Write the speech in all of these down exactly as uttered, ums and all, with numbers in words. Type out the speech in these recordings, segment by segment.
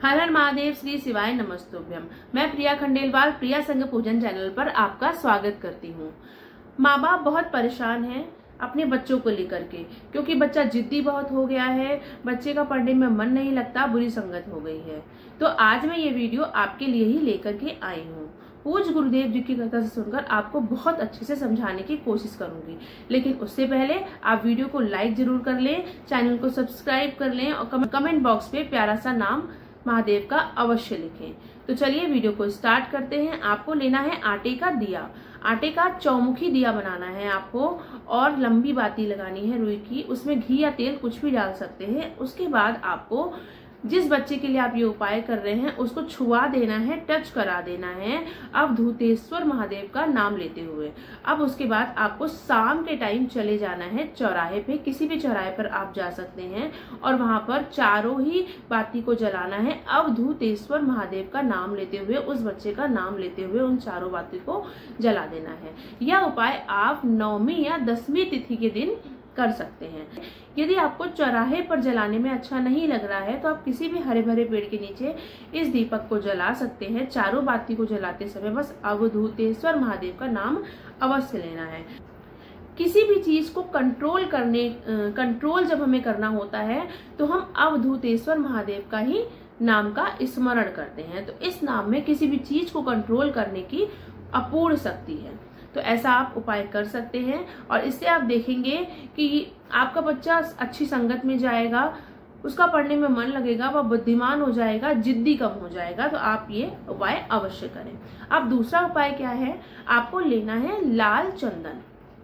हर हर महादेव, श्री शिवाय नमस्तुभ्यम। मैं प्रिया खंडेलवाल प्रिया संग पूजन चैनल पर आपका स्वागत करती हूँ। माँ बाप बहुत परेशान हैं अपने बच्चों को लेकर के, क्योंकि बच्चा जिद्दी बहुत हो गया है, बच्चे का पढ़ने में मन नहीं लगता, बुरी संगत हो गई है। तो आज मैं ये वीडियो आपके लिए ही लेकर के आई हूँ। पूज्य गुरुदेव जी की कथा से सुनकर आपको बहुत अच्छे से समझाने की कोशिश करूंगी, लेकिन उससे पहले आप वीडियो को लाइक जरूर कर लें, चैनल को सब्सक्राइब कर लें और कमेंट बॉक्स पे प्यारा सा नाम महादेव का अवश्य लिखें। तो चलिए वीडियो को स्टार्ट करते हैं। आपको लेना है आटे का दिया, आटे का चौमुखी दिया बनाना है आपको, और लंबी बाती लगानी है रुई की, उसमें घी या तेल कुछ भी डाल सकते हैं। उसके बाद आपको जिस बच्चे के लिए आप ये उपाय कर रहे हैं उसको छुआ देना है, टच करा देना है अवधूतेश्वर महादेव का नाम लेते हुए। अब उसके बाद आपको शाम के टाइम चले जाना है चौराहे पे, किसी भी चौराहे पर आप जा सकते हैं, और वहां पर चारों ही बाती को जलाना है अवधूतेश्वर महादेव का नाम लेते हुए, उस बच्चे का नाम लेते हुए उन चारों बाती को जला देना है। यह उपाय आप नौवीं या दसवीं तिथि के दिन कर सकते हैं। यदि आपको चौराहे पर जलाने में अच्छा नहीं लग रहा है तो आप किसी भी हरे भरे पेड़ के नीचे इस दीपक को जला सकते हैं। चारों बाती को जलाते समय बस अवधूतेश्वर महादेव का नाम अवश्य लेना है। किसी भी चीज को कंट्रोल करने कंट्रोल जब हमें करना होता है तो हम अवधूतेश्वर महादेव का ही नाम का स्मरण करते हैं। तो इस नाम में किसी भी चीज को कंट्रोल करने की अपूर्ण शक्ति है। तो ऐसा आप उपाय कर सकते हैं, और इससे आप देखेंगे कि आपका बच्चा अच्छी संगत में जाएगा, उसका पढ़ने में मन लगेगा, वह बुद्धिमान हो जाएगा, जिद्दी कम हो जाएगा। तो आप ये उपाय अवश्य करें। अब दूसरा उपाय क्या है, आपको लेना है लाल चंदन।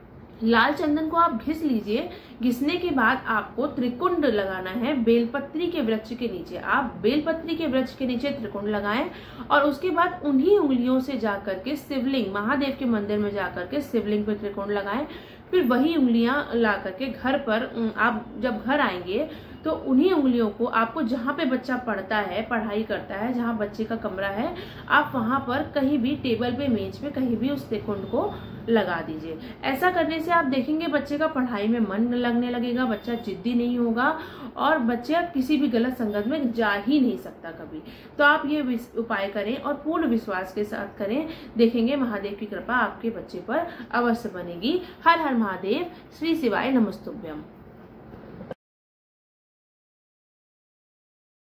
लाल चंदन को आप घिस लीजिए। घिसने के बाद आपको त्रिकुंड लगाना है बेलपत्री के वृक्ष के नीचे। आप बेलपत्री के वृक्ष के नीचे त्रिकुंड लगाएं, और उसके बाद उन्हीं उंगलियों से जाकर के शिवलिंग महादेव के मंदिर में जाकर के शिवलिंग पे त्रिकुंड लगाएं। फिर वही उंगलियां ला करके घर पर आप जब घर आएंगे तो उन्हीं उंगलियों को आपको जहाँ पे बच्चा पढ़ता है, पढ़ाई करता है, जहाँ बच्चे का कमरा है, आप वहां पर कहीं भी टेबल पे, मेज पे कहीं भी उस त्रिकुंड को लगा दीजिए। ऐसा करने से आप देखेंगे बच्चे का पढ़ाई में मन लगने लगेगा, बच्चा जिद्दी नहीं होगा, और बच्चा किसी भी गलत संगत में जा ही नहीं सकता कभी। तो आप ये उपाय करें और पूर्ण विश्वास के साथ करें, देखेंगे महादेव की कृपा आपके बच्चे पर अवश्य बनेगी। हर हर महादेव, श्री शिवाय नमस्तुभ्यम।